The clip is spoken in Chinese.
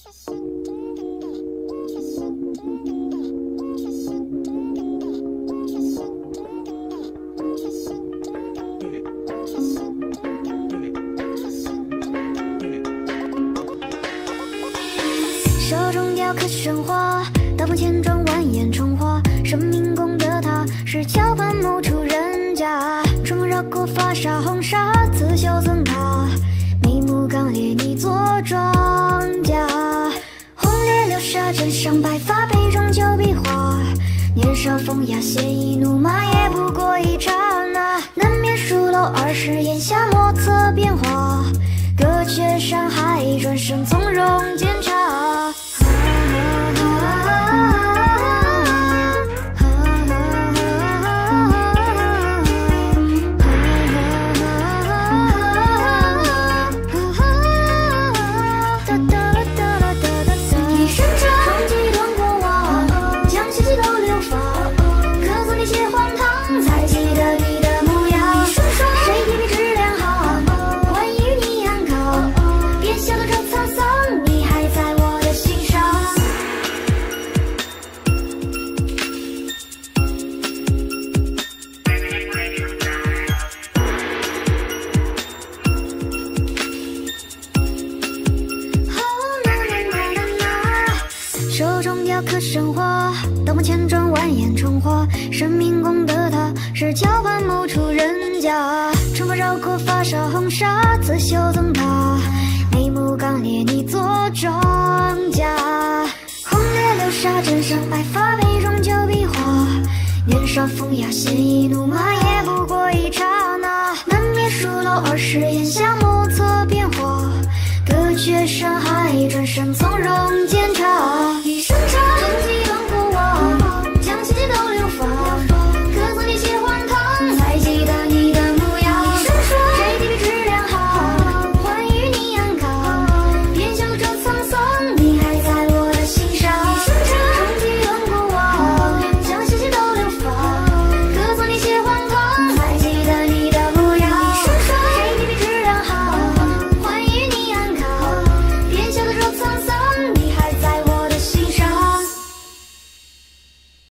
手中雕刻神话，刀锋千转蜿蜒重华，生命功德他是桥畔某处人家，春风绕过发梢红纱，刺绣赠他，眉目刚烈你做庄稼，红莲流沙枕上白发，杯中酒比划，年少风雅鲜衣怒马，也不过一刹那，难免疏漏20檐下，莫测变化，隔绝山海，转身从容检查。 手中雕刻神话，刀锋千转蜿蜒重华，生命功德他是桥畔某处人家，春风绕过发梢红纱，刺绣赠他，眉目刚烈你做庄稼，红莲流沙枕上白发，杯中酒比划，年少风雅鲜衣怒马，也不过一刹那，难免疏漏20檐下，莫测变化，隔绝山海，转身从容检查。